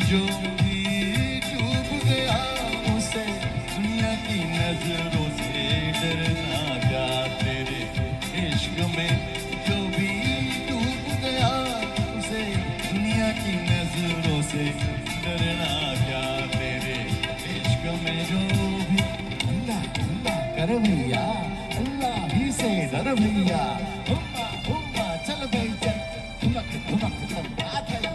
जो भी डूब गया उसे दुनिया की नजरों से डरना क्या तेरे इश्क में। जो भी डूब गया उसे दुनिया की नजरों से डरना क्या तेरे इश्क में। जो भी अल्लाह अल्लाह कर भैया, अल्लाह ही से डर भैया। हुम्मा हुम्मा चल भाई चल, धुमक धुमक सब बात है।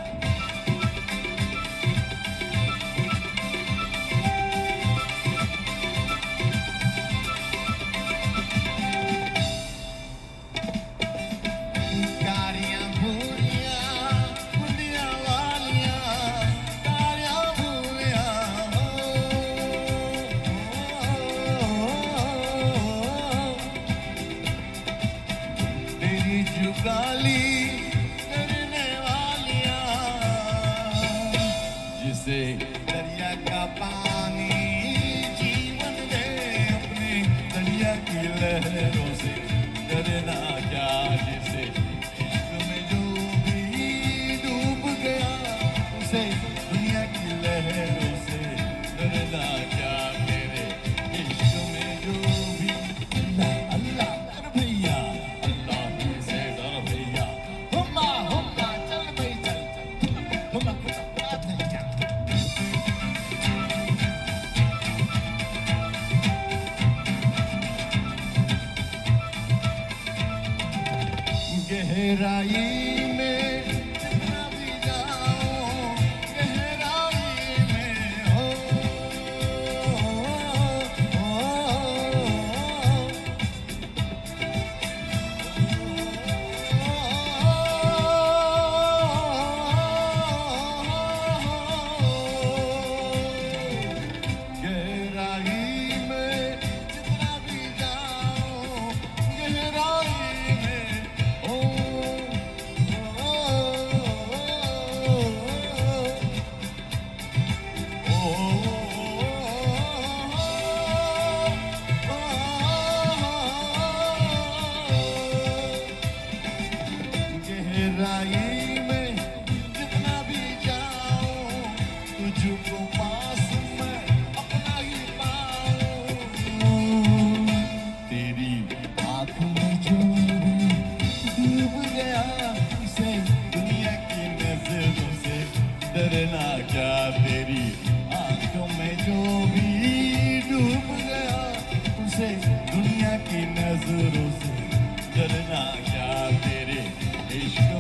जुगाली करने वालियां जिसे दरिया का पानी जीवन दे अपने दरिया की लहरों से डरना क्या। जिसे इश्क में जो भी डूब गया उसे दुनिया की लहरों से डरना क्या तेरे इश्क में। जो भी अल्लाह अल्लाह कर भैया, गहराई में जितना भी जाओ गहराई में हो, गहराई में जितना भी जाओ गहराई में हो। गहराई में जितना भी जाओ तुझको पास मैं अपना ही पाऊं। तेरी आँख में जो भी डूब गया उसे दुनिया की नजरों से डरना क्या। तेरी आँखों में जो भी डूब गया उसे दुनिया की नजरों से डरना क्या तेरे इश्क